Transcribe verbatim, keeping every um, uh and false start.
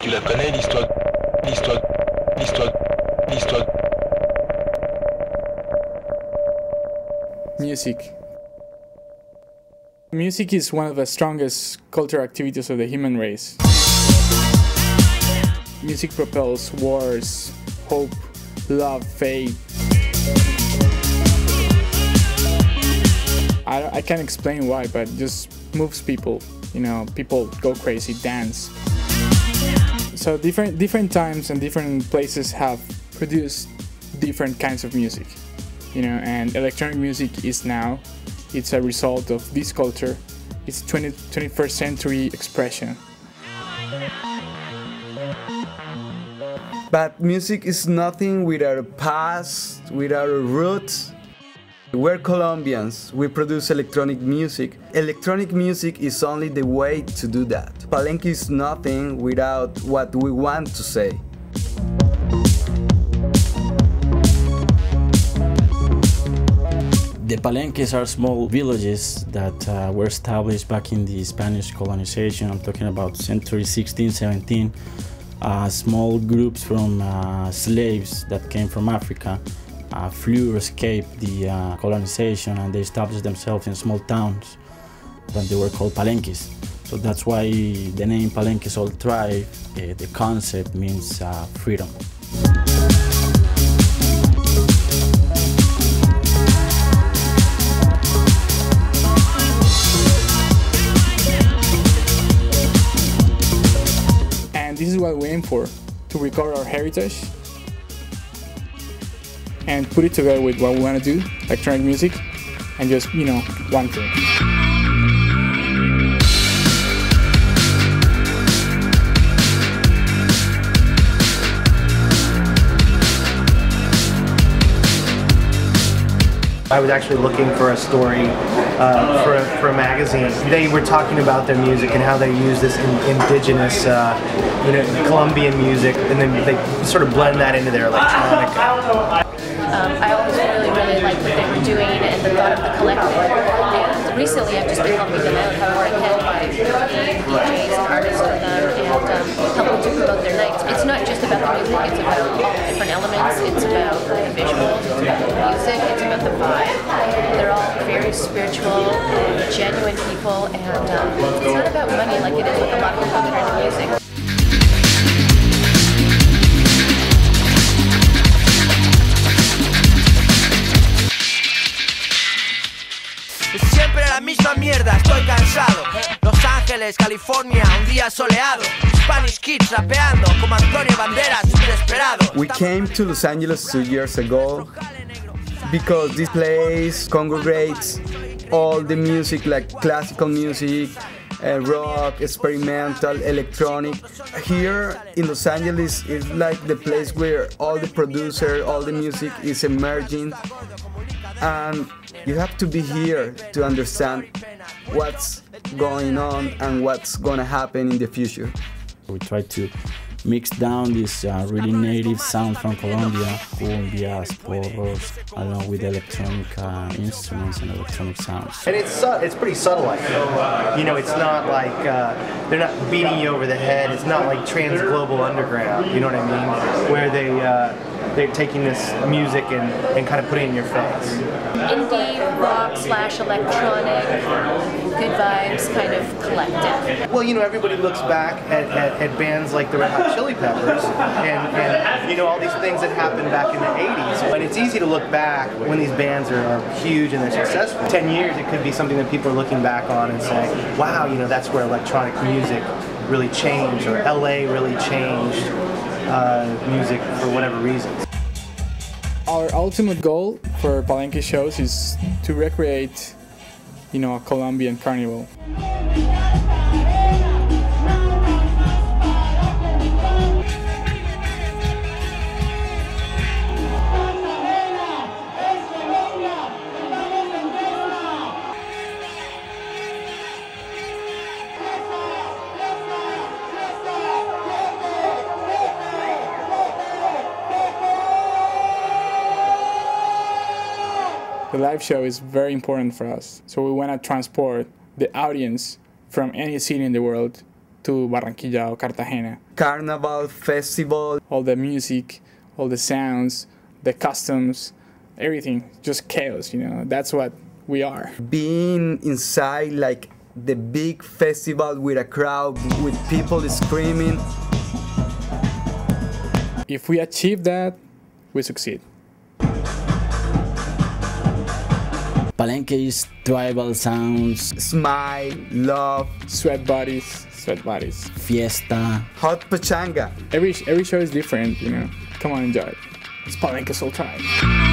Tu la connais l'histoire, l'histoire, l'histoire, l'histoire. Music. Music is one of the strongest cultural activities of the human race. Music propels wars, hope, love, faith. I, I can't explain why, but it just moves people. You know, people go crazy, dance. So different different times and different places have produced different kinds of music. You know, and electronic music is now, it's a result of this culture. It's twentieth, twenty-first century expression. But music is nothing without a past, without a roots. We're Colombians, we produce electronic music. Electronic music is only the way to do that. Palenque is nothing without what we want to say. The Palenques are small villages that uh, were established back in the Spanish colonization. I'm talking about century sixteen, seventeen. Uh, small groups from uh, slaves that came from Africa uh, flew or escaped the uh, colonization, and they established themselves in small towns that they were called Palenques. So that's why the name Palenque Soul Tribe, uh, the concept means uh, freedom. This is what we aim for, to recover our heritage and put it together with what we want to do, electronic music, and just, you know, one thing. I was actually looking for a story uh, for, a, for a magazine. They were talking about their music and how they use this in, indigenous, uh, you know, Colombian music, and then they sort of blend that into their electronic. Um, I always really, really liked what they were doing and the thought of the collective. And recently I've just been helping them out however I can by bringing D Js and artists with them and um, helping to promote their nights. It's not just about the music, it's about all the different elements, it's about the visuals, it's about the music, it's about the vibe. They're all very spiritual, genuine people, and um, it's not about money like it is with a lot of people that are into music. Siempre la misma mierda, estoy cansado. Los Ángeles, California, un día soleado. Spanish kids rapeando como Antonio Banderas, desesperado. We came to Los Angeles two years ago because this place congregates all the music, like classical music, uh, rock, experimental, electronic. Here in Los Angeles is like the place where all the producer, all the music is emerging, and you have to be here to understand what's going on and what's gonna happen in the future. We try to mix down this uh, really native sound from Colombia, cumbias, porros, along with electronic uh, instruments and electronic sounds. And it's su it's pretty subtle, I feel. You know, it's not like uh, they're not beating you over the head. It's not like Trans Global Underground. You know what I mean? Where they uh, they're taking this music and, and kind of putting it in your face. Indie rock slash electronic, good vibes kind of collective. Well, you know, everybody looks back at, at, at bands like the Red Hot Chili Peppers and, and, you know, all these things that happened back in the eighties. And it's easy to look back when these bands are, are huge and they're successful. Ten years, it could be something that people are looking back on and saying, wow, you know, that's where electronic music really changed, or L A really changed uh, music for whatever reasons. Our ultimate goal for Palenque shows is to recreate, you know, a Colombian carnival. The live show is very important for us, so we want to transport the audience from any city in the world to Barranquilla or Cartagena. Carnival, festival. All the music, all the sounds, the customs, everything, just chaos, you know. That's what we are. Being inside like the big festival with a crowd, with people screaming. If we achieve that, we succeed. Palenque is tribal sounds, Smile, love, Sweat bodies, sweat bodies. fiesta. hot pachanga. Every every show is different, you know. Come on, enjoy it. It's Palenque Soul Tribe.